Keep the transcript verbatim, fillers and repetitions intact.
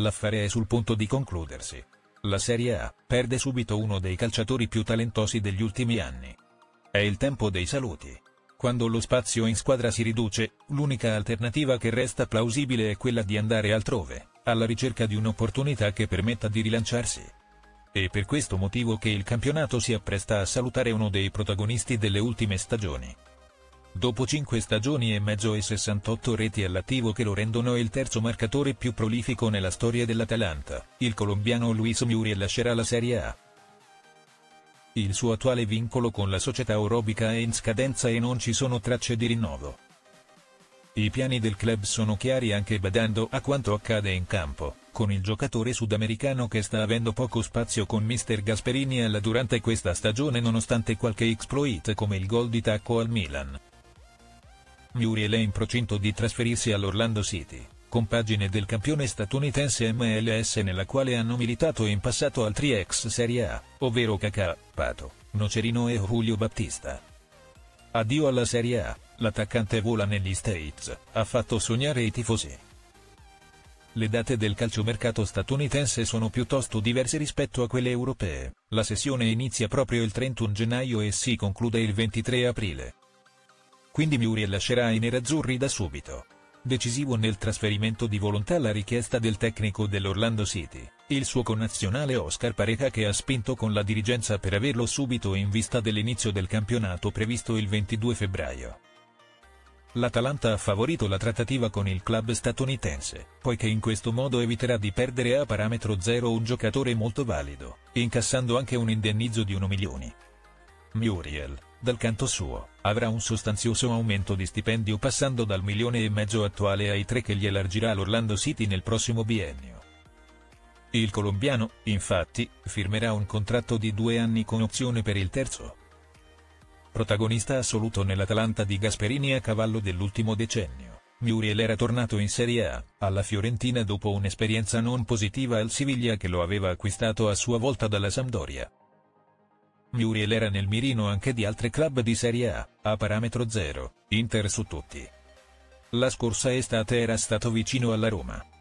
l'affare è sul punto di concludersi. La Serie A perde subito uno dei calciatori più talentosi degli ultimi anni. È il tempo dei saluti. Quando lo spazio in squadra si riduce, l'unica alternativa che resta plausibile è quella di andare altrove, alla ricerca di un'opportunità che permetta di rilanciarsi. È per questo motivo che il campionato si appresta a salutare uno dei protagonisti delle ultime stagioni. Dopo cinque stagioni e mezzo e sessantotto reti all'attivo che lo rendono il terzo marcatore più prolifico nella storia dell'Atalanta, il colombiano Luis Muriel lascerà la Serie A. Il suo attuale vincolo con la società orobica è in scadenza e non ci sono tracce di rinnovo. I piani del club sono chiari anche badando a quanto accade in campo, con il giocatore sudamericano che sta avendo poco spazio con mister Gasperini alla durante questa stagione nonostante qualche exploit come il gol di tacco al Milan. Muriel è in procinto di trasferirsi all'Orlando City, compagine del campione statunitense M L S nella quale hanno militato in passato altri ex Serie A, ovvero Kaká, Pato, Nocerino e Julio Baptista. Addio alla Serie A, l'attaccante vola negli States, ha fatto sognare i tifosi. Le date del calciomercato statunitense sono piuttosto diverse rispetto a quelle europee, la sessione inizia proprio il trentuno gennaio e si conclude il ventitré aprile. Quindi Muriel lascerà i nerazzurri da subito. Decisivo nel trasferimento di volontà la richiesta del tecnico dell'Orlando City, il suo connazionale Oscar Pareja che ha spinto con la dirigenza per averlo subito in vista dell'inizio del campionato previsto il ventidue febbraio. L'Atalanta ha favorito la trattativa con il club statunitense, poiché in questo modo eviterà di perdere a parametro zero un giocatore molto valido, incassando anche un indennizzo di un milione. Muriel, dal canto suo, avrà un sostanzioso aumento di stipendio passando dal milione e mezzo attuale ai tre che gli elargirà l'Orlando City nel prossimo biennio. Il colombiano, infatti, firmerà un contratto di due anni con opzione per il terzo. Protagonista assoluto nell'Atalanta di Gasperini a cavallo dell'ultimo decennio, Muriel era tornato in Serie A, alla Fiorentina dopo un'esperienza non positiva al Siviglia che lo aveva acquistato a sua volta dalla Sampdoria. Muriel era nel mirino anche di altri club di Serie A, a parametro zero, Inter su tutti. La scorsa estate era stato vicino alla Roma.